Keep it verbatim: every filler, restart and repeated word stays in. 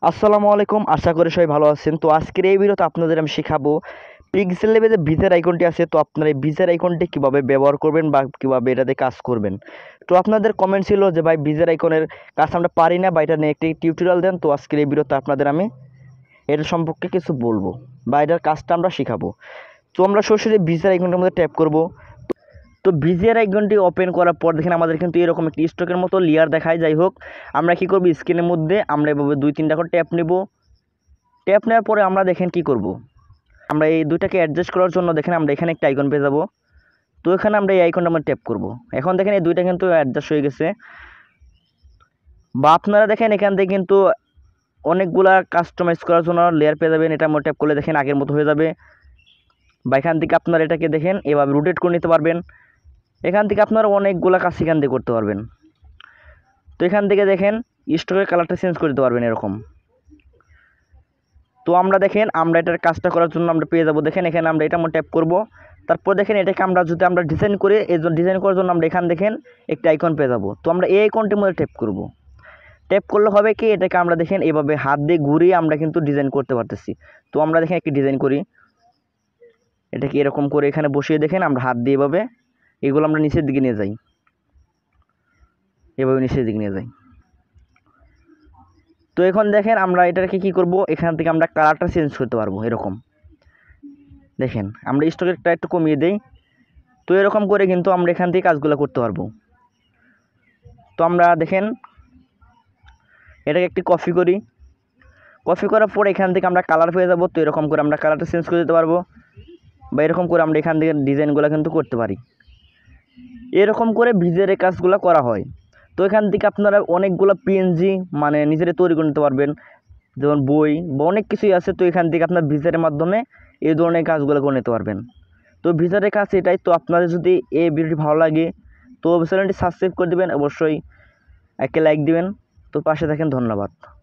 আসসালামু আলাইকুম, আশা করি সবাই ভালো আছেন। তো আজকের এই ভিডিওতে আপনাদের আমি শেখাবো পিক্সেল যে ভিজের আইকনটি আছে, তো আপনারা এই ভিজের আইকনটি কীভাবে ব্যবহার করবেন বা কীভাবে এটাতে কাজ করবেন। তো আপনাদের কমেন্ট ছিল যে ভাই ভিজের আইকনের কাজ আমরা পারি না বা এটা নিয়ে একটি টিউটোরিয়াল দেন। তো আজকের এই ভিডিওতে আপনাদের আমি এটা সম্পর্কে কিছু বলবো বা এটার কাজটা আমরা শেখাবো। তো আমরা সরাসরি ভিজের আইকনটার মধ্যে ট্যাপ করব। তো ভিজিআর আইকনটি ওপেন করার পর দেখেন আমাদের কিন্তু এরকম একটি স্টকের মতো লেয়ার দেখায়। যাই হোক, আমরা কি করব, স্ক্রিনের মধ্যে আমরা এভাবে দুই তিনটা করে ট্যাপ নেব। ট্যাপ নেওয়ার পরে আমরা দেখেন কি করব, আমরা এই দুইটাকে অ্যাডজাস্ট করার জন্য দেখেন আমরা এখানে একটা আইকন পেয়ে যাব। তো এখানে আমরা এই আইকনটা আমরা ট্যাপ করব। এখন দেখেন এই দুইটা কিন্তু অ্যাডজাস্ট হয়ে গেছে। বা আপনারা দেখেন এখান থেকে কিন্তু অনেকগুলা কাস্টমাইজ করার জন্য লেয়ার পেয়ে যাবেন। এটা আমরা ট্যাপ করলে দেখেন আগের মতো হয়ে যাবে। বা এখান থেকে আপনারা এটাকে দেখেন এভাবে রোটেট করে নিতে পারবেন। এখান থেকে আপনারা অনেকগুলো কাজ এখান থেকে করতে পারবেন। তো এখান থেকে দেখেন স্টকের কালারটা চেঞ্জ করে দিতে পারবেন এরকম। তো আমরা দেখেন আমরা এটার কাজটা করার জন্য আমরা পেয়ে যাব। দেখেন এখানে আমরা এটা আমরা ট্যাপ করব। তারপর দেখেন এটাকে আমরা যদি আমরা ডিজাইন করি, এই জন্য ডিজাইন করার জন্য আমরা এখান দেখেন একটা আইকন পেয়ে যাব। তো আমরা এই আইকনটির মধ্যে ট্যাপ করব। ট্যাপ করলে হবে কি, এটাকে আমরা দেখেন এভাবে হাত দিয়ে ঘুরিয়ে আমরা কিন্তু ডিজাইন করতে পারতেছি। তো আমরা দেখেন একটি ডিজাইন করি, এটাকে এরকম করে এখানে বসিয়ে দেখেন আমরা হাত দিয়ে এভাবে এগুলো আমরা নিচের দিকে নিয়ে যাই, এভাবে নিচের দিকে নিয়ে যাই। তো এখন দেখেন আমরা এটাকে কি করব, এখান থেকে আমরা কালারটা চেঞ্জ করতে পারবো এরকম। দেখেন আমরা স্টকেরটা একটু কমিয়ে দেই। তো এরকম করে কিন্তু আমরা এখান থেকে কাজগুলো করতে পারবো। তো আমরা দেখেন এটাকে একটি কপি করি। কপি করার পর এখান থেকে আমরা কালার পেয়ে যাব। তো এরকম করে আমরা কালারটা চেঞ্জ করে দিতে পারবো বা এরকম করে আমরা এখান থেকে ডিজাইনগুলো কিন্তু করতে পারি। এরকম করে ভিজের কাজগুলো করা হয়। তো এখান থেকে আপনারা অনেকগুলো পিএনজি মানে নিজেরা তৈরি করে নিতে পারবেন, যেমন বই বা অনেক কিছুই আছে। তো এখান থেকে আপনার ভিজারের মাধ্যমে এই ধরনের কাজগুলো করে নিতে পারবেন। তো ভিজারের কাজ এটাই। তো আপনাদের যদি এই ভিডিওটি ভালো লাগে তো চ্যানেলটি সাবস্ক্রাইব করে দেবেন, অবশ্যই একে লাইক দিবেন। তো পাশে থাকেন, ধন্যবাদ।